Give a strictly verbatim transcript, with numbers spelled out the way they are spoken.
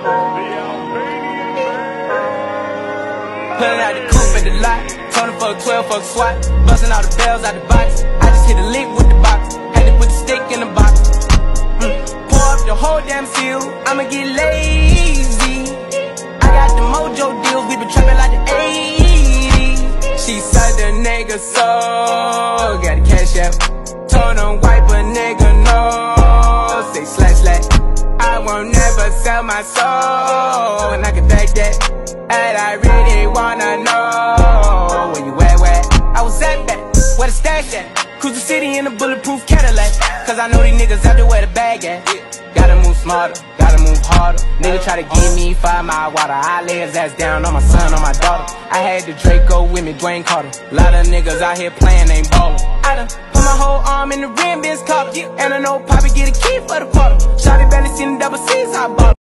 Pulling out the coupe at the lot, Tony for a twelve, fuck SWAT. Busting all the bells out the box. I just hit a lick with the box. Had to put the stick in the box. Mm. Pour up the whole damn seal, I'ma get lazy. I got the mojo deals, we been trapping like the eighties. She said the nigga so, got the cash out. Told him wipe a nigga no, say slash slash. I won't never sell my soul, and I can back that. And I really wanna know where you at, where I was at that, where the stash at. Cruise the city in a bulletproof Cadillac, cause I know these niggas out there where the bag at. Gotta move smarter, gotta move harder. Nigga try to give me five mile water, I lay his ass down on my son, on my daughter. I had the Draco with me, Dwayne Carter. Lot of niggas out here playing, ain't ballin'. I done put my whole arm in the rim, Benz collar. And I know Poppy get a key for the quarter. Shawty barely seen the double C's, I bought.